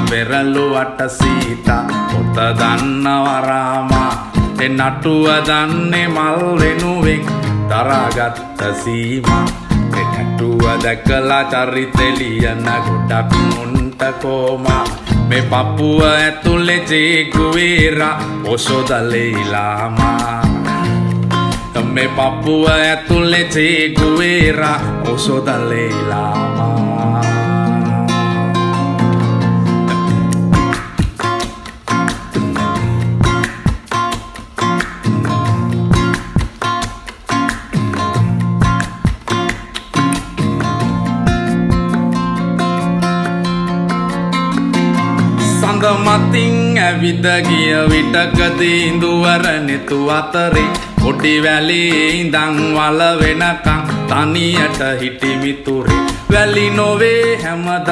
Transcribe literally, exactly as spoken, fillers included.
වෙරළුවට සීතා පොත දන්නව රාමා ඒ නටුව දන්නේ මල් වෙනුවෙන් දරාගත්ත සීමා ඒ නටුව දැකලා චරිතෙ ලියන ගොඩක් මුන්ට කෝමා මේ පපුව ඇතුලේ ජේගුවේරා ඔසොදලේලාමා මේ පපුව ඇතුලේ ජේගුවේරා ඔසොදලේලාමා මතින් ඇවිද ගිය විටකදී ඉඳුවර නෙතු අතරේ කොටි වැලේ ඉඳන් වල වෙනකන් තනියට හිටි මිතුරේ වැලි නොවේ හැමදා